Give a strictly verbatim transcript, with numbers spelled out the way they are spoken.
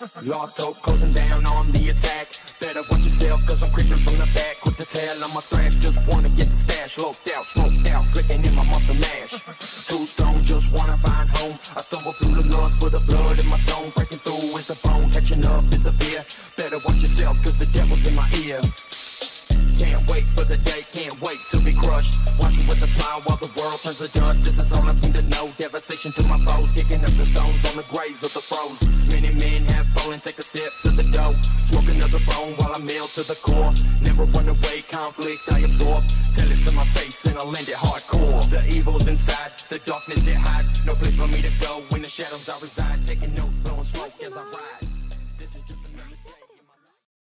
Lost hope, closing down on the attack. Better watch yourself, cause I'm creeping from the back. With the tail on my thrash, just wanna get the stash. Loped out, smoked out, clicking in my monster mash. Two stone, just wanna find home. I stumble through the lust for the blood in my zone. Breaking through is the bone, catching up is the fear. Better watch yourself, cause the devil's in my ear. Can't wait for the day, can't wait to be crushed. Watching with a smile while the world turns to dust. This is all I seem to know. Devastation to my foes, kicking up the stones on the graves of the froze. Many men have fallen, take a step to the dough. Smoke another bone while I'm nailed to the core. Never run away, conflict I absorb. Tell it to my face and I'll end it hardcore. The evil's inside, the darkness it hides. No place for me to go when the shadows I reside. Taking notes, blowing smoke as I ride.